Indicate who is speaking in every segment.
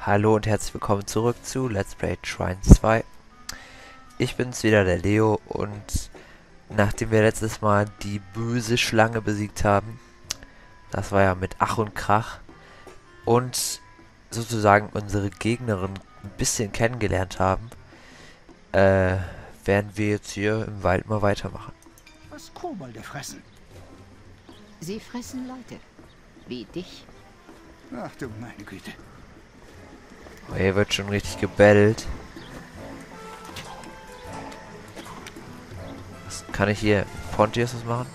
Speaker 1: Hallo und herzlich willkommen zurück zu Let's Play Trine 2. Ich bin's wieder, der Leo, und nachdem wir letztes Mal die böse Schlange besiegt haben, das war ja mit Ach und Krach, und sozusagen unsere Gegnerin ein bisschen kennengelernt haben, werden wir jetzt hier im Wald mal weitermachen.
Speaker 2: Was Kobolde fressen?
Speaker 3: Sie fressen Leute. Wie dich.
Speaker 2: Ach du meine Güte.
Speaker 1: Oh, hier wird schon richtig gebettelt. Was kann ich hier? Pontius was machen?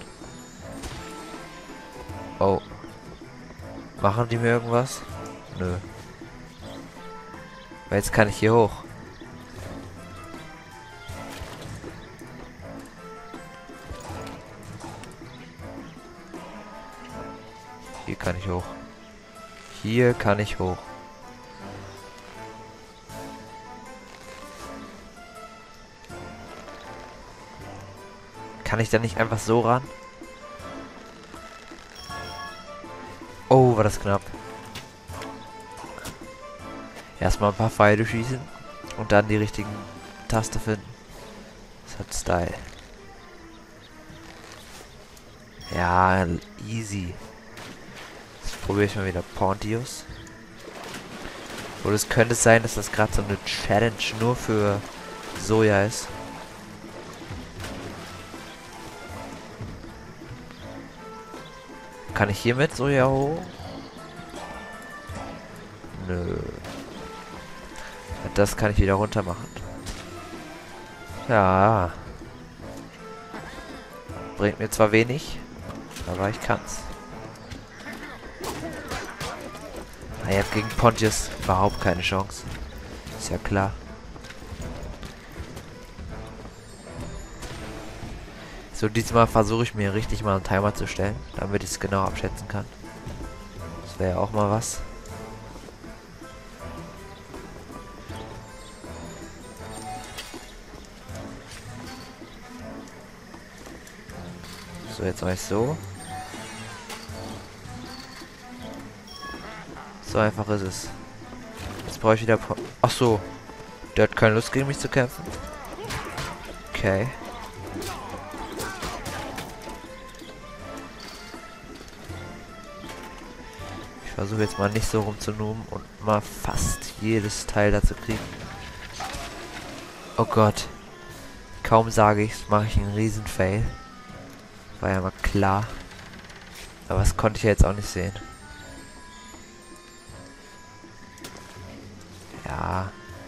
Speaker 1: Oh. Machen die mir irgendwas? Nö. Weil jetzt kann ich hier hoch. Hier kann ich hoch. Hier kann ich hoch. Kann ich da nicht einfach so ran? Oh, war das knapp. Erstmal ein paar Pfeile schießen und dann die richtigen Taste finden. Das hat Style. Ja, easy. Jetzt probiere ich mal wieder Pontius. Oder es könnte sein, dass das gerade so eine Challenge nur für Soja ist. Kann ich hier mit Soja hoch? Nö. Das kann ich wieder runter machen. Ja. Bringt mir zwar wenig, aber ich kann's. Ich habe gegen Pontius überhaupt keine Chance. Ist ja klar. So, diesmal versuche ich mir richtig mal einen Timer zu stellen, damit ich es genau abschätzen kann. Das wäre ja auch mal was. So, jetzt mache ich so. So einfach ist es. Jetzt brauche ich wieder... Ach so. Der hat keine Lust gegen mich zu kämpfen. Okay. Ich versuche jetzt mal nicht so rumzunuben und mal fast jedes Teil dazu kriegen. Oh Gott. Kaum sage ich's, mache ich einen Riesen-Fail. War ja mal klar. Aber das konnte ich ja jetzt auch nicht sehen. Ja.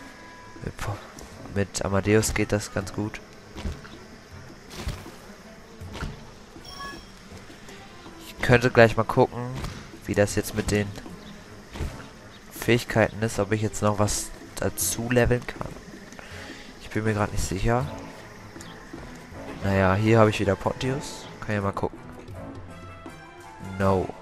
Speaker 1: Mit Amadeus geht das ganz gut. Ich könnte gleich mal gucken, wie das jetzt mit den Fähigkeiten ist, ob ich jetzt noch was dazu leveln kann. Ich bin mir gerade nicht sicher. Naja, hier habe ich wieder Pontius. Kann ja mal gucken. No.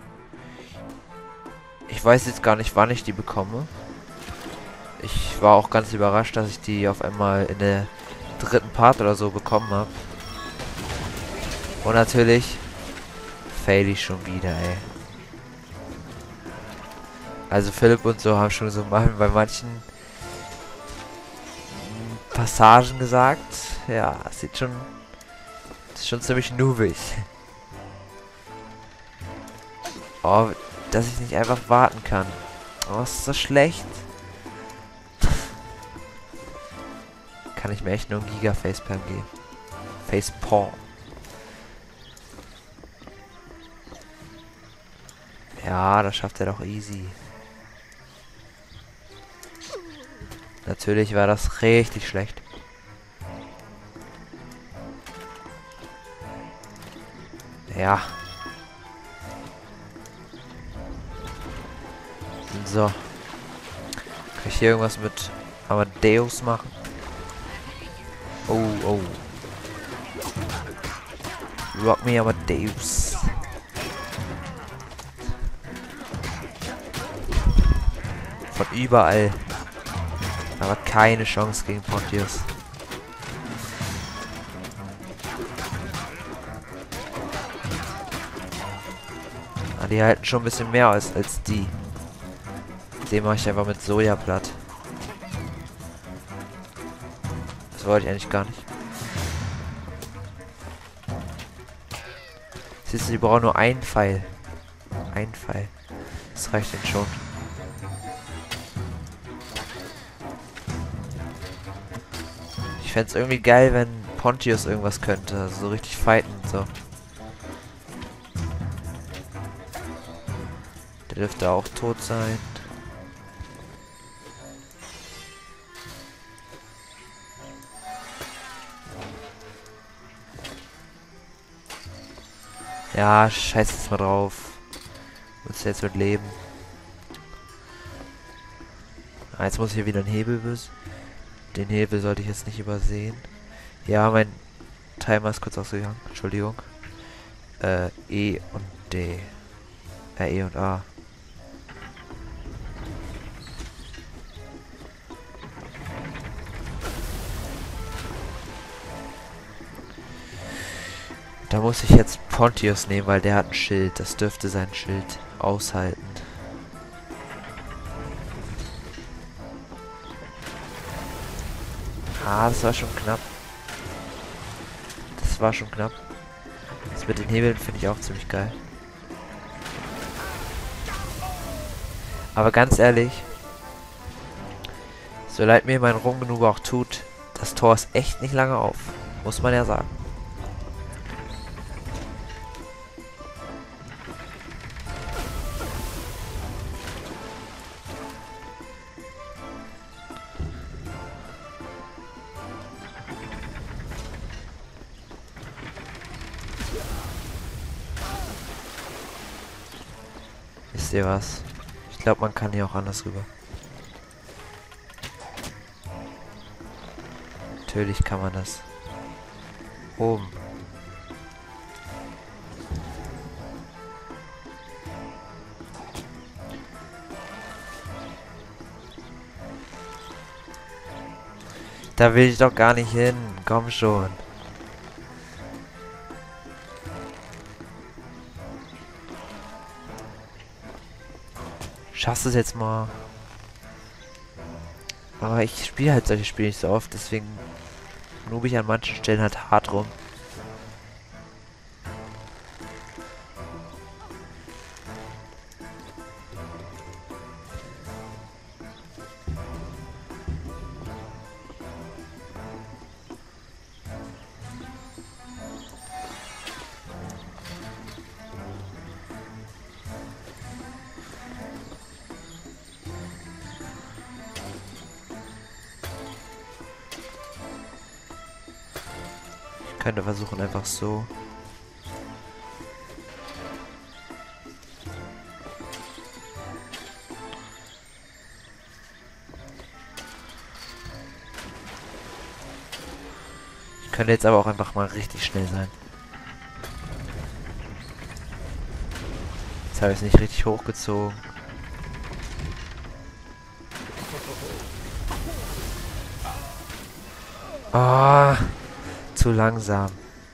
Speaker 1: Ich weiß jetzt gar nicht, wann ich die bekomme. Ich war auch ganz überrascht, dass ich die auf einmal in der dritten Part oder so bekommen habe. Und natürlich fail ich schon wieder, ey. Also Philipp und so haben schon so mal bei manchen Passagen gesagt. Ja, sieht schon... ist schon ziemlich noobig. Oh, dass ich nicht einfach warten kann. Oh, ist das schlecht. Kann ich mir echt nur einen Giga-Facepalm geben. Facepalm. Ja, das schafft er doch easy. Natürlich war das richtig schlecht. Ja. So. Kann ich hier irgendwas mit Amadeus machen? Oh, oh. Rock me Amadeus. Von überall. Aber keine Chance gegen Pontius. Die halten schon ein bisschen mehr als die. Den mache ich einfach mit Soja platt. Das wollte ich eigentlich gar nicht. Siehst du, die brauchen nur einen Pfeil. Ein Pfeil. Das reicht ihnen schon. Ich fände es irgendwie geil, wenn Pontius irgendwas könnte. Also so richtig fighten und so. Der dürfte auch tot sein. Ja, scheiß jetzt mal drauf. Muss jetzt mit leben. Ah, jetzt muss ich hier wieder einen Hebel bis. Den Hebel sollte ich jetzt nicht übersehen. Ja, mein Timer ist kurz ausgegangen. Entschuldigung. E und D. E und A. Da muss ich jetzt Pontius nehmen, weil der hat ein Schild. Das dürfte sein Schild aushalten. Ah, das war schon knapp. Das war schon knapp. Das mit den Hebeln finde ich auch ziemlich geil. Aber ganz ehrlich, so leid mir mein Rumgenug auch tut, das Tor ist echt nicht lange auf. Muss man ja sagen. Wisst ihr was? Ich glaube, man kann hier auch anders rüber. Natürlich kann man das. Oben. Da will ich doch gar nicht hin. Komm schon. Schaffst du es jetzt mal? Aber ich spiele halt solche Spiele nicht so oft, deswegen noob ich an manchen Stellen halt hart rum. Ich könnte versuchen einfach so. Ich könnte jetzt aber auch einfach mal richtig schnell sein. Jetzt habe ich es nicht richtig hochgezogen. Ah, zu langsam.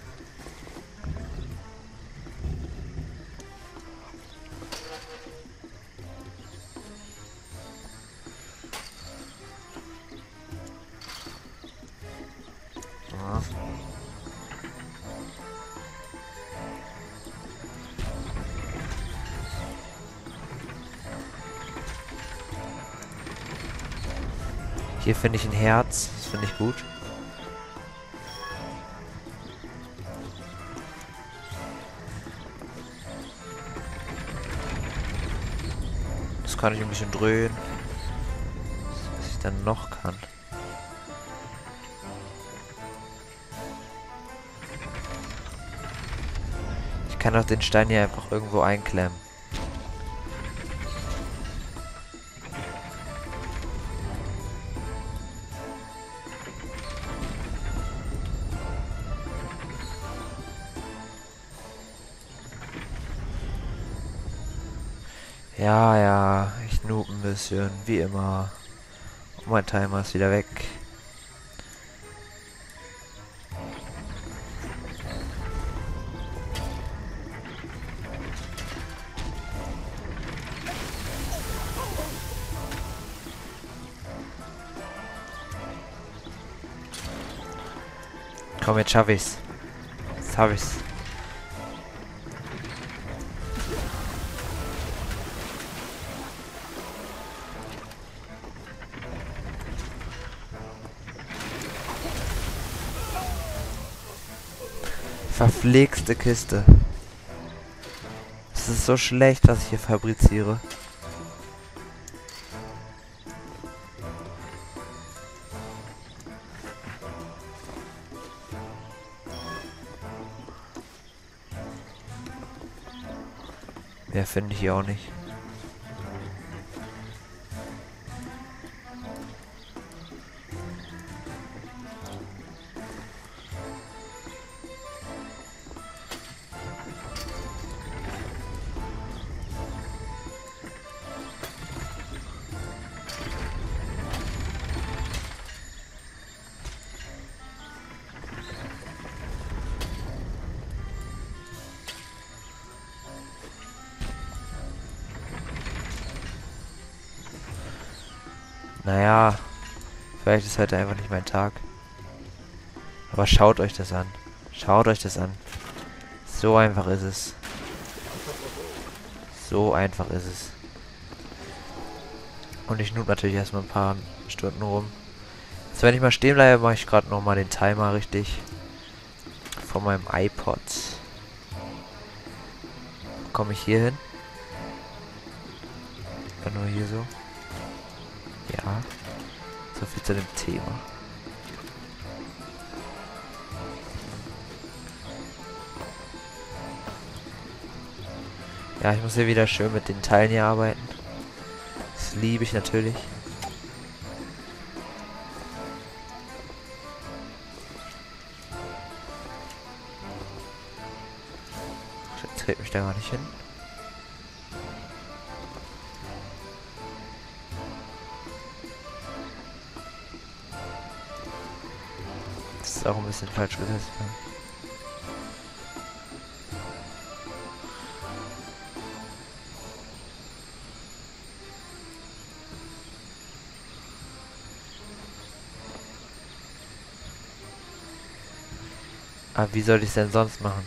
Speaker 1: Ah. Hier finde ich ein Herz. Das finde ich gut. Das kann ich ein bisschen drehen. Was ich dann noch kann. Ich kann auch den Stein hier einfach irgendwo einklemmen. Ja, ja, ich noob ein bisschen, wie immer. Und mein Timer ist wieder weg. Komm, jetzt schaff ich's. Jetzt hab ich's. Verflixte Kiste. Es ist so schlecht, was ich hier fabriziere. Mehr finde ich hier auch nicht. Naja, vielleicht ist heute einfach nicht mein Tag. Aber schaut euch das an. Schaut euch das an. So einfach ist es. So einfach ist es. Und ich nutze natürlich erstmal ein paar Stunden rum. Jetzt, wenn ich mal stehen bleibe, mache ich gerade nochmal den Timer richtig. Von meinem iPod. Komme ich hier hin? Ja, nur hier so. Ja. So viel zu dem Thema. Ja, ich muss hier wieder schön mit den Teilen hier arbeiten. Das liebe ich natürlich. Ich trete mich da gar nicht hin. Das ist auch ein bisschen falsch gesetzt. Aber wie soll ich es denn sonst machen?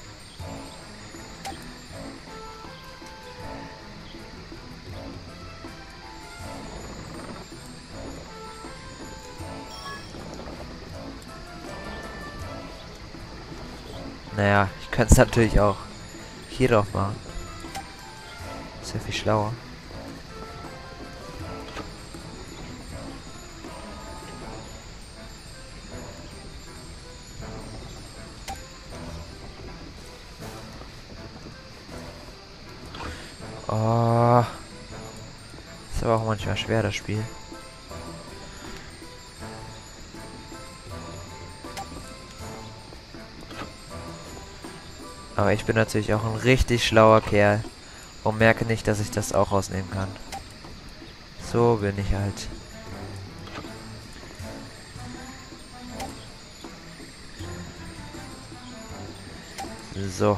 Speaker 1: Naja, ich könnte es natürlich auch hier drauf machen. Ist ja viel schlauer. Oh. Ist aber auch manchmal schwer, das Spiel. Aber ich bin natürlich auch ein richtig schlauer Kerl und merke nicht, dass ich das auch rausnehmen kann. So bin ich halt. So.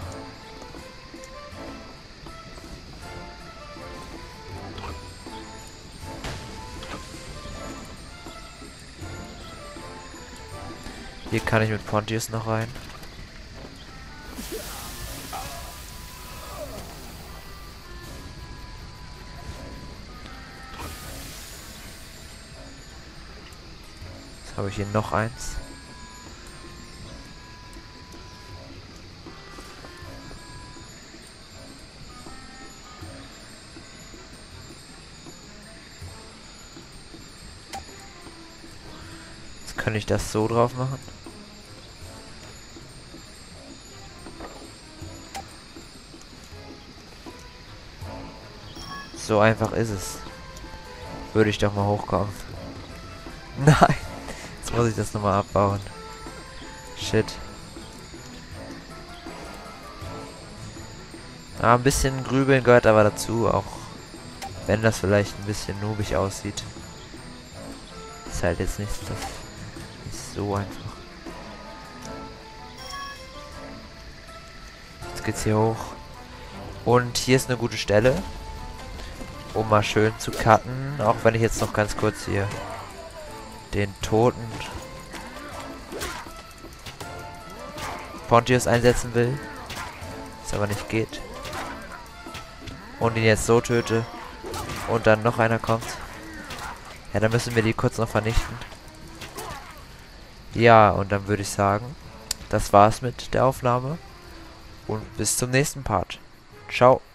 Speaker 1: Hier kann ich mit Pontius noch rein. Jetzt habe ich hier noch eins. Jetzt kann ich das so drauf machen. So einfach ist es. Würde ich doch mal hochkommen. Nein. Jetzt muss ich das nochmal abbauen. Shit. Ah, ein bisschen Grübeln gehört aber dazu, auch wenn das vielleicht ein bisschen noobig aussieht. Ist halt jetzt nicht so einfach. Jetzt geht's hier hoch. Und hier ist eine gute Stelle, um mal schön zu cutten, auch wenn ich jetzt noch ganz kurz hier den Toten Pontius einsetzen will. Was aber nicht geht. Und ihn jetzt so töte. Und dann noch einer kommt. Ja, dann müssen wir die kurz noch vernichten. Ja, und dann würde ich sagen, das war's mit der Aufnahme. Und bis zum nächsten Part. Ciao.